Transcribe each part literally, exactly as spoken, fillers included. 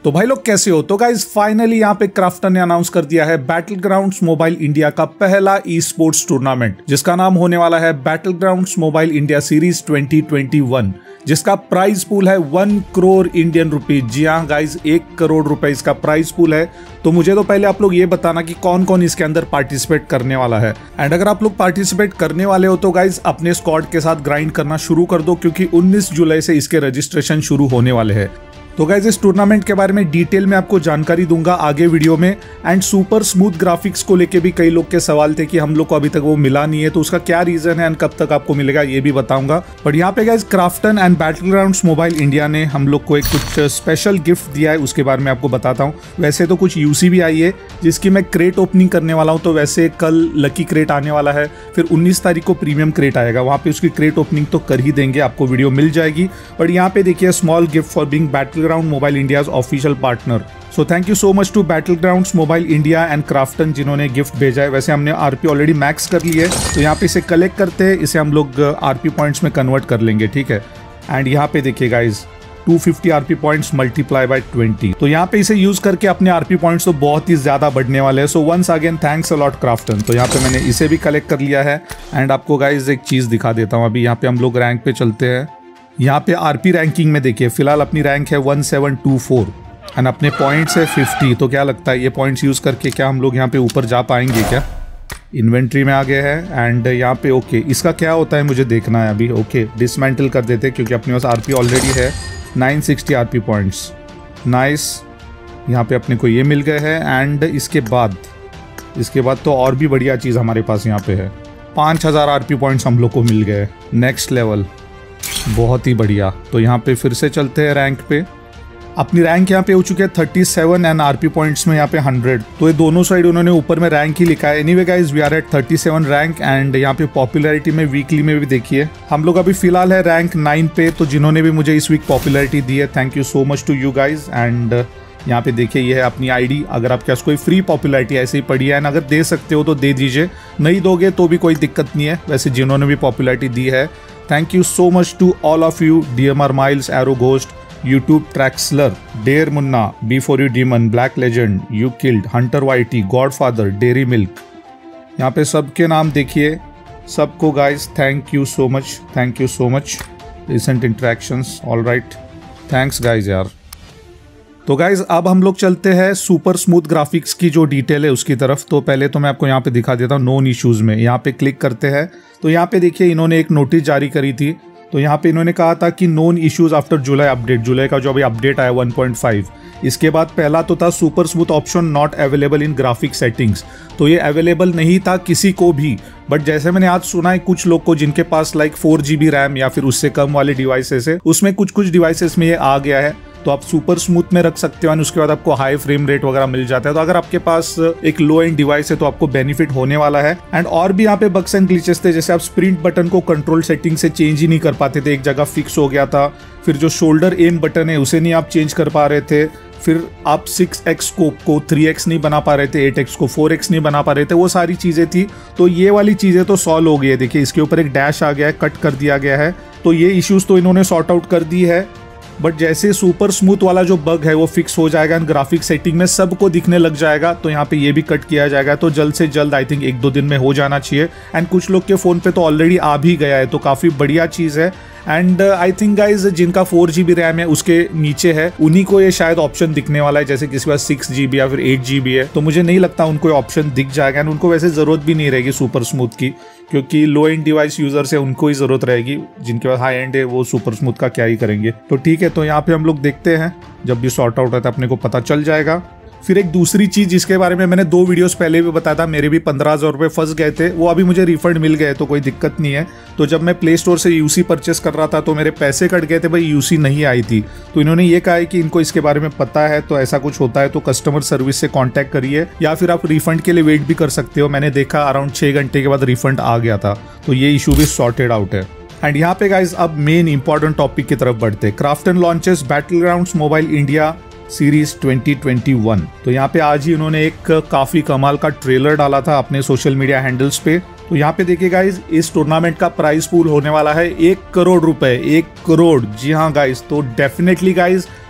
तो भाई लोग कैसे हो। तो गाइज फाइनली यहाँ पे क्राफ्टन ने अनाउंस कर दिया है बैटल ग्राउंड्स मोबाइल इंडिया का पहला ई स्पोर्ट्स टूर्नामेंट, जिसका नाम होने वाला है battle grounds mobile India series twenty twenty one, जिसका प्राइज पूल है वन करोड़ इंडियन रुपीज। जी हाँ गाइज, एक करोड़ रुपए इसका प्राइज पूल है। तो मुझे तो पहले आप लोग ये बताना कि कौन कौन इसके अंदर पार्टिसिपेट करने वाला है। एंड अगर आप लोग पार्टिसिपेट करने वाले हो तो गाइज अपने स्क्वाड के साथ ग्राइंड करना शुरू कर दो, क्योंकि उन्नीस जुलाई से इसके रजिस्ट्रेशन शुरू होने वाले हैं। तो गाइज इस टूर्नामेंट के बारे में डिटेल में आपको जानकारी दूंगा आगे वीडियो में। एंड सुपर स्मूथ ग्राफिक्स को लेके भी कई लोग के सवाल थे कि हम लोग को अभी तक वो मिला नहीं है, तो उसका क्या रीजन है एंड कब तक आपको मिलेगा ये भी बताऊंगा। बट यहाँ पे guys Krafton and battle grounds mobile India ने हम लोग को एक कुछ स्पेशल गिफ्ट दिया है, उसके बारे में आपको बताता हूँ। वैसे तो कुछ यूसी भी आई है जिसकी मैं क्रेट ओपनिंग करने वाला हूँ। तो वैसे कल लकी क्रेट आने वाला है, फिर उन्नीस तारीख को प्रीमियम क्रेट आएगा, वहाँ पे उसकी क्रेट ओपनिंग तो कर ही देंगे, आपको वीडियो मिल जाएगी। बट यहाँ पे देखिए small gift for being Battleground Mobile India official partner. So thank you so much to battle grounds mobile India and Krafton जिन्होंने गिफ्ट भेजा है। वैसे हमने आरपी ऑलरेडी मैक्स कर ली है, तो यहाँ पे इसे कलेक्ट करते हैं, इसे हम लोग आरपी पॉइंट्स में कन्वर्ट कर लेंगे, ठीक है। एंड यहाँ पे देखिए guys two fifty RP points multiply by twenty, तो यहाँ पे इसे यूज करके अपने आरपी पॉइंट्स तो बहुत ही ज्यादा बढ़ने वाले हैं। So once again thanks a lot Krafton. तो यहाँ पे मैंने इसे भी कलेक्ट कर लिया है। एंड आपको गाइज एक चीज दिखा देता हूँ, अभी यहाँ पे हम लोग रैंक पे चलते हैं। यहाँ पे आरपी रैंकिंग में देखिए फिलहाल अपनी रैंक है one seven two four and अपने पॉइंट्स है फिफ्टी। तो क्या लगता है ये पॉइंट्स यूज करके क्या हम लोग यहाँ पे ऊपर जा पाएंगे क्या? इन्वेंट्री में आ गए हैं एंड यहाँ पे ओके, इसका क्या होता है मुझे देखना है अभी। ओके डिसमेंटल कर देते क्योंकि अपने पास आरपी ऑलरेडी है nine sixty RP points. Nice, यहाँ पे अपने को ये मिल गए हैं। एंड इसके बाद इसके बाद तो और भी बढ़िया चीज़ हमारे पास यहाँ पे है, पाँच हज़ार आरपी पॉइंट्स हम लोग को मिल गए। नेक्स्ट लेवल, बहुत ही बढ़िया। तो यहाँ पे फिर से चलते हैं रैंक पे। अपनी रैंक यहाँ पे हो चुकी है thirty seven and RP points में यहाँ पे हंड्रेड। तो ये दोनों साइड उन्होंने ऊपर में रैंक ही लिखा है। Anyway guys we are at thirty seven rank. And यहाँ पे पॉपुलैरिटी में वीकली में भी देखिए हम लोग अभी फिलहाल है रैंक नाइन पे। तो जिन्होंने भी मुझे इस वीक पॉपुलैरिटी दी है, thank you so much to you guys. And यहाँ पे देखिए ये है अपनी आईडी। अगर आपके पास कोई फ्री पॉपुलैरिटी ऐसे ही पड़ी है, अगर दे सकते हो तो दे दीजिए, नहीं दोगे तो भी कोई दिक्कत नहीं है। वैसे जिन्होंने भी पॉपुलैरिटी दी है, thank you so much to all of you. DMR miles, arrow ghost, YouTube traxler, dare Munna, B for you demon, black legend, you killed, hunter whitey, godfather, dairy milk. यहाँ पे सबके नाम देखिए, सबको guys thank you so much, thank you so much. Recent interactions, all right, thanks guys यार। तो guys अब हम लोग चलते हैं सुपर स्मूथ ग्राफिक्स की जो डिटेल है उसकी तरफ। तो पहले तो मैं आपको यहाँ पे दिखा देता हूँ नोन इश्यूज में। यहाँ पे क्लिक करते हैं तो यहाँ पे देखिए इन्होंने एक नोटिस जारी करी थी। तो यहाँ पे इन्होंने कहा था कि known issues after July update, जुलाई का जो अभी अपडेट आया वन पॉइंट फाइव। इसके बाद पहला तो था super smooth option not available in graphic settings. तो ये अवेलेबल नहीं था किसी को भी, बट जैसे मैंने आज सुना है कुछ लोग को जिनके पास लाइक फोर जीबी रैम या फिर उससे कम वाले डिवाइसेस है, उसमें कुछ कुछ डिवाइसेस में ये आ गया है। तो आप सुपर स्मूथ में रख सकते हो और उसके बाद आपको हाई फ्रेम रेट वगैरह मिल जाता है। तो अगर आपके पास एक लो एंड डिवाइस है तो आपको बेनिफिट होने वाला है। एंड और भी यहाँ पे बग्स एंड ग्लिचेस थे, जैसे आप स्प्रिंट बटन को कंट्रोल सेटिंग से चेंज ही नहीं कर पाते थे, एक जगह फिक्स हो गया था। फिर जो शोल्डर एम बटन है उसे नहीं आप चेंज कर पा रहे थे। फिर आप सिक्स एक्स स्कोप को थ्री एक्स नहीं बना पा रहे थे, एट एक्स को फोर एक्स नहीं बना पा रहे थे, वो सारी चीजें थी। तो ये वाली चीजें तो सॉल्व हो गई है। देखिए इसके ऊपर एक डैश आ गया है, कट कर दिया गया है। तो ये इश्यूज तो इन्होंने सॉर्ट आउट कर दी है। बट जैसे सुपर स्मूथ वाला जो बग है वो फिक्स हो जाएगा, ग्राफिक सेटिंग में सबको दिखने लग जाएगा, तो यहाँ पे ये भी कट किया जाएगा। तो जल्द से जल्द आई थिंक एक दो दिन में हो जाना चाहिए। एंड कुछ लोग के फोन पे तो ऑलरेडी आ भी गया है, तो काफी बढ़िया चीज है। एंड आई थिंक गाइज जिनका फोर जीबी रैम है उसके नीचे है, उन्हीं को ये शायद ऑप्शन दिखने वाला है। जैसे किसी के पास सिक्स जीबी या फिर एट जीबी है, तो मुझे नहीं लगता उनको ऑप्शन दिख जाएगा। एंड उनको वैसे जरूरत भी नहीं रहेगी सुपर स्मूथ की, क्योंकि लो एंड डिवाइस यूजर्स है उनको ही जरूरत रहेगी। जिनके पास हाई एंड है वो सुपर स्मूथ का क्या ही करेंगे। तो ठीक है, तो यहाँ पे हम लोग देखते हैं, जब भी सॉर्ट आउट होता है अपने को पता चल जाएगा। फिर एक दूसरी चीज जिसके बारे में मैंने दो वीडियोस पहले भी बताया था, मेरे भी पंद्रह हजार रुपए फंस गए थे, वो अभी मुझे रिफंड मिल गए, तो कोई दिक्कत नहीं है। तो जब मैं प्ले स्टोर से यूसी परचेस कर रहा था तो मेरे पैसे कट गए थे भाई, यूसी नहीं आई थी। तो इन्होंने ये कहा है कि इनको इसके बारे में पता है, तो ऐसा कुछ होता है तो कस्टमर सर्विस से कॉन्टैक्ट करिए, या फिर आप रिफंड के लिए वेट भी कर सकते हो। मैंने देखा अराउंड छह घंटे के बाद रिफंड आ गया था, तो ये इशू भी सॉर्टेड आउट है। एंड यहाँ पे गाइज अब मेन इंपॉर्टेंट टॉपिक की तरफ बढ़ते। Krafton launches battle grounds mobile India series twenty twenty one. तो यहाँ पे आज ही उन्होंने एक काफी कमाल का ट्रेलर डाला था अपने सोशल मीडिया हैंडल्स पे। तो यहाँ पे देखिए गाइज इस टूर्नामेंट का प्राइस पूल होने वाला है एक करोड़ रुपए, एक करोड़। जी हाँ गाइज, तो डेफिनेटली गाइज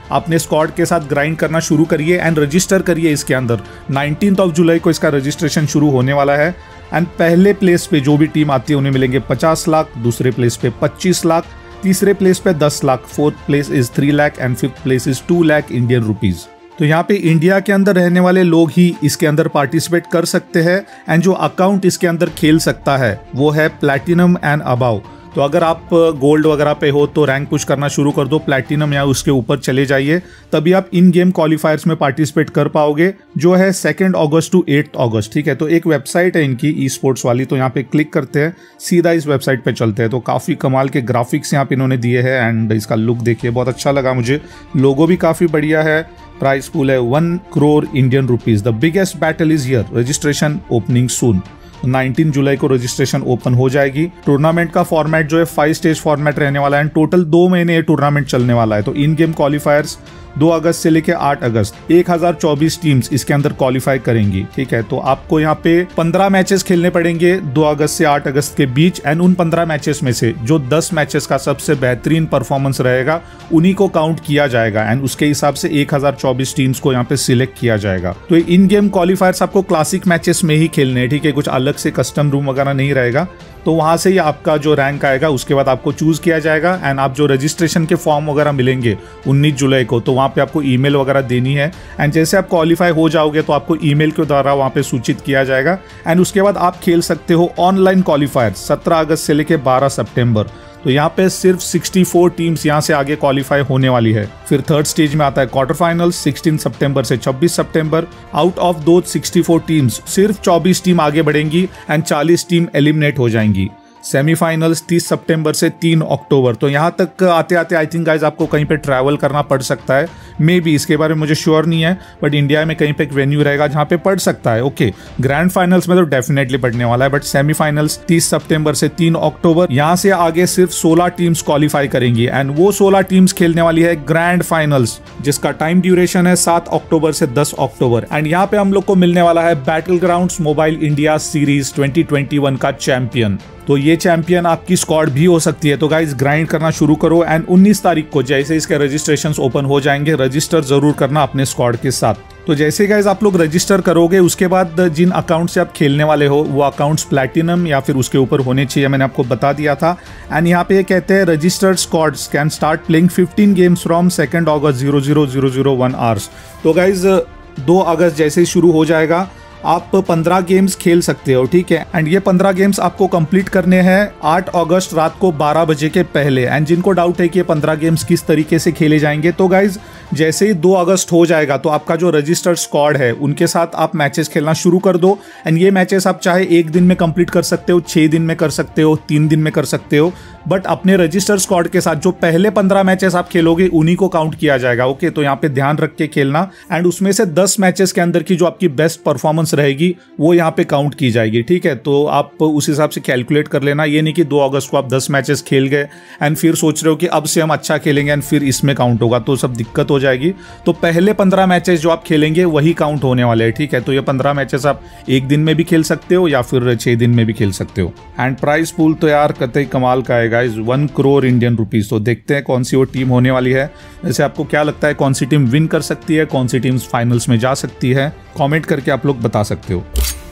अपने स्क्वाड के साथ ग्राइंड करना शुरू करिए एंड रजिस्टर करिए इसके अंदर। नाइनटीन्थ ऑफ जुलाई को इसका रजिस्ट्रेशन शुरू होने वाला है एंड पहले प्लेस पे जो भी टीम आती है उन्हें मिलेंगे पचास लाख, दूसरे प्लेस पे पच्चीस लाख, तीसरे प्लेस पे दस lakh, fourth place is three lakh and fifth place is two lakh Indian rupees. तो यहाँ पे इंडिया के अंदर रहने वाले लोग ही इसके अंदर पार्टिसिपेट कर सकते हैं एंड जो अकाउंट इसके अंदर खेल सकता है वो है प्लैटिनम एंड अबाव। तो अगर आप गोल्ड वगैरह पे हो तो रैंक पुश करना शुरू कर दो, प्लैटिनम या उसके ऊपर चले जाइए, तभी आप इन गेम क्वालिफायर्स में पार्टिसिपेट कर पाओगे, जो है second August to eight August. ठीक है, तो एक वेबसाइट है इनकी ई स्पोर्ट्स वाली, तो यहाँ पे क्लिक करते हैं, सीधा इस वेबसाइट पे चलते हैं। तो काफ़ी कमाल के ग्राफिक्स यहाँ पे इन्होंने दिए हैं एंड इसका लुक देखिए, बहुत अच्छा लगा मुझे, लोगो भी काफ़ी बढ़िया है। प्राइस पूल है one crore Indian rupees. The biggest battle is here, registration opening soon. Nineteen जुलाई को रजिस्ट्रेशन ओपन हो जाएगी। टूर्नामेंट का फॉर्मेट जो है फाइव स्टेज फॉर्मेट रहने वाला है, टोटल दो महीने ये टूर्नामेंट चलने वाला है। तो इन गेम क्वालिफायर्स दो अगस्त से लेके आठ अगस्त एक हज़ार चौबीस टीम्स इसके अंदर क्वालिफाई करेंगी। ठीक है, तो आपको यहाँ पे पंद्रह मैचेस खेलने पड़ेंगे दो अगस्त से आठ अगस्त के बीच एंड उन पंद्रह मैचेस में से जो दस मैचेस का सबसे बेहतरीन परफॉर्मेंस रहेगा उन्हीं को काउंट किया जाएगा एंड उसके हिसाब से एक हज़ार चौबीस टीम्स को यहाँ पे सिलेक्ट किया जाएगा। तो इन गेम क्वालिफायर्स आपको क्लासिक मैचेस में ही खेलने हैं। ठीक है, कुछ अलग से कस्टम रूम वगैरह नहीं रहेगा। तो वहां से ही आपका जो रैंक आएगा उसके बाद आपको चूज किया जाएगा एंड आप जो रजिस्ट्रेशन के फॉर्म वगैरह मिलेंगे उन्नीस जुलाई को, तो वहां पे आपको ईमेल वगैरह देनी है एंड जैसे आप क्वालिफाई हो जाओगे तो आपको ईमेल के द्वारा वहां पे सूचित किया जाएगा एंड उसके बाद आप खेल सकते हो ऑनलाइन क्वालिफायर सत्रह अगस्त से लेके बारह सितंबर। तो यहाँ पे सिर्फ चौंसठ टीम्स यहाँ से आगे क्वालिफाई होने वाली है। फिर थर्ड स्टेज में आता है क्वार्टर फाइनल सोलह सितंबर से छब्बीस सितंबर। आउट ऑफ दो चौंसठ टीम्स सिर्फ चौबीस टीम आगे बढ़ेंगी एंड चालीस टीम एलिमिनेट हो जाएंगी। सेमीफाइनल्स तीस सितंबर से तीन अक्टूबर। तो यहाँ तक आते आते आई थिंक गाइज आपको कहीं पे ट्रैवल करना पड़ सकता है, मे बी, इसके बारे में मुझे श्योर नहीं है, बट इंडिया में कहीं पे एक वेन्यू रहेगा जहाँ पे पड़ सकता है। ओके, ग्रैंड फाइनल्स में तो डेफिनेटली पड़ने वाला है, बट सेमीफाइनल्स तीस सितंबर से तीन अक्टूबर। यहाँ से आगे सिर्फ सोलह टीम्स क्वालिफाई करेंगी एंड वो सोलह टीम्स खेलने वाली है ग्रैंड फाइनल्स, जिसका टाइम ड्यूरेशन है सात अक्टूबर से दस अक्टूबर। एंड यहाँ पे हम लोग को मिलने वाला है battle grounds mobile India series twenty twenty one का चैंपियन। तो ये चैंपियन आपकी स्क्वाड भी हो सकती है। तो गाइज ग्राइंड करना शुरू करो एंड उन्नीस तारीख को जैसे इसके रजिस्ट्रेशंस ओपन हो जाएंगे, रजिस्टर जरूर करना अपने स्क्वाड के साथ। तो जैसे गाइज आप लोग रजिस्टर करोगे उसके बाद जिन अकाउंट से आप खेलने वाले हो वो अकाउंट्स प्लैटिनम या फिर उसके ऊपर होने चाहिए, मैंने आपको बता दिया था। एंड यहाँ पे ये कहते हैं registered squads can start playing fifteen games from second August zero zero zero zero one hours. तो गाइज दो अगस्त जैसे ही शुरू हो जाएगा आप पंद्रह गेम्स खेल सकते हो। ठीक है, एंड ये पंद्रह गेम्स आपको कंप्लीट करने हैं आठ अगस्त रात को बारह बजे के पहले। एंड जिनको डाउट है कि ये पंद्रह गेम्स किस तरीके से खेले जाएंगे, तो गाइज जैसे ही दो अगस्त हो जाएगा तो आपका जो रजिस्टर्ड स्क्वाड है उनके साथ आप मैचेस खेलना शुरू कर दो एंड ये मैचेस आप चाहे एक दिन में कंप्लीट कर सकते हो, छः दिन में कर सकते हो, तीन दिन में कर सकते हो, बट अपने रजिस्टर्ड स्क्वाड के साथ जो पहले पंद्रह मैचेस आप खेलोगे उन्हीं को काउंट किया जाएगा। ओके, तो यहाँ पे ध्यान रख के खेलना एंड उसमें से दस मैचेस के अंदर की जो आपकी बेस्ट परफॉर्मेंस रहेगी वो यहाँ पे काउंट की जाएगी। ठीक है, तो आप उस हिसाब से कैलकुलेट कर लेना। ये नहीं कि दो अगस्त को आप दस मैचेस खेल गए एंड फिर सोच रहे हो कि अब से हम अच्छा खेलेंगे एंड फिर इसमें काउंट होगा, तो सब दिक्कत हो जाएगी। तो पहले पंद्रह मैचेस जो आप खेलेंगे वही काउंट होने वाले हैं। ठीक है, तो ये पंद्रह मैचेस आप एक दिन में भी खेल सकते हो या फिर छह दिन में भी खेल सकते हो। एंड प्राइस पूल तो यार कतई कमाल का है guys, one crore Indian rupees. तो देखते हैं कौन सी वो टीम होने वाली है। वैसे आपको क्या लगता है कौन सी टीम विन कर सकती है, कौन सी टीम फाइनल्स में जा सकती है, कमेंट करके आप लोग बता सकते हो।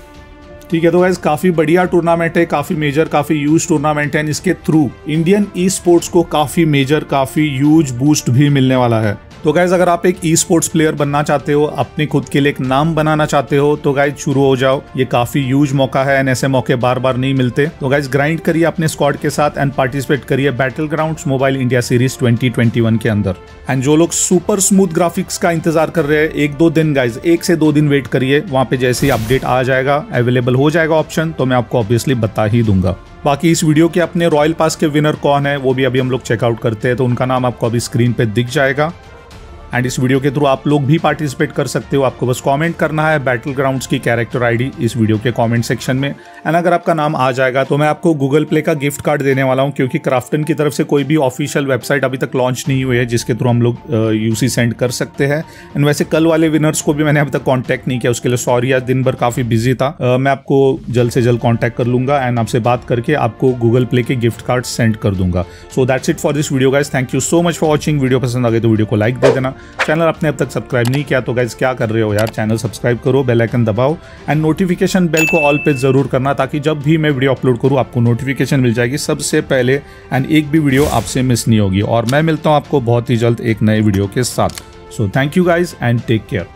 ठीक है, तो गाइस काफी बढ़िया टूर्नामेंट है, काफी मेजर, काफी यूज टूर्नामेंट है। इसके थ्रू इंडियन ई स्पोर्ट्स को काफी मेजर, काफी यूज बूस्ट भी मिलने वाला है। तो गाइज अगर आप एक ई स्पोर्ट्स प्लेयर बनना चाहते हो, अपने खुद के लिए एक नाम बनाना चाहते हो, तो गाइज शुरू हो जाओ। ये काफी यूज मौका है एंड ऐसे मौके बार बार नहीं मिलते। तो गाइज ग्राइंड करिए अपने स्क्वाड के साथ एंड पार्टिसिपेट करिए battle grounds mobile India series twenty twenty one के अंदर। एंड जो लोग सुपर स्मूथ ग्राफिक्स का इंतजार कर रहे हैं, एक दो दिन गाइज एक से दो दिन वेट करिए, वहां पे जैसे ही अपडेट आ जाएगा, अवेलेबल हो जाएगा ऑप्शन, तो मैं आपको ऑब्वियसली बता ही दूंगा। बाकी इस वीडियो के अपने रॉयल पास के विनर कौन है वो भी अभी हम लोग चेकआउट करते हैं, तो उनका नाम आपको अभी स्क्रीन पे दिख जाएगा। एंड इस वीडियो के थ्रू आप लोग भी पार्टिसिपेट कर सकते हो। आपको बस कमेंट करना है बैटल ग्राउंड्स की कैरेक्टर आईडी इस वीडियो के कमेंट सेक्शन में। एंड अगर आपका नाम आ जाएगा तो मैं आपको गूगल प्ले का गिफ्ट कार्ड देने वाला हूं, क्योंकि क्राफ्टन की तरफ से कोई भी ऑफिशियल वेबसाइट अभी तक लॉन्च नहीं हुई है जिसके थ्रू हम लोग यूसी सेंड कर सकते हैं। एंड वैसे कल वाले विनर्स को भी मैंने अभी तक कॉन्टैक्ट नहीं किया, उसके लिए सॉरी, आज दिन भर काफी बिजी था। uh, मैं आपको जल्द से जल्द कॉन्टैक्ट कर लूंगा एंड आपसे बात करके आपको गूगल प्ले के गिफ्ट कार्ड सेंड कर दूंगा। So that's it for this video guys, thank you so much for watching. Video पसंद आ गई तो वीडियो को लाइक दे देना, चैनल आपने अब तक सब्सक्राइब नहीं किया तो गाइज क्या कर रहे हो यार, चैनल सब्सक्राइब करो, बेल आइकन दबाओ एंड नोटिफिकेशन बेल को ऑल पे जरूर करना, ताकि जब भी मैं वीडियो अपलोड करूँ आपको नोटिफिकेशन मिल जाएगी सबसे पहले एंड एक भी वीडियो आपसे मिस नहीं होगी। और मैं मिलता हूँ आपको बहुत ही जल्द एक नए वीडियो के साथ। So thank you guys and take care.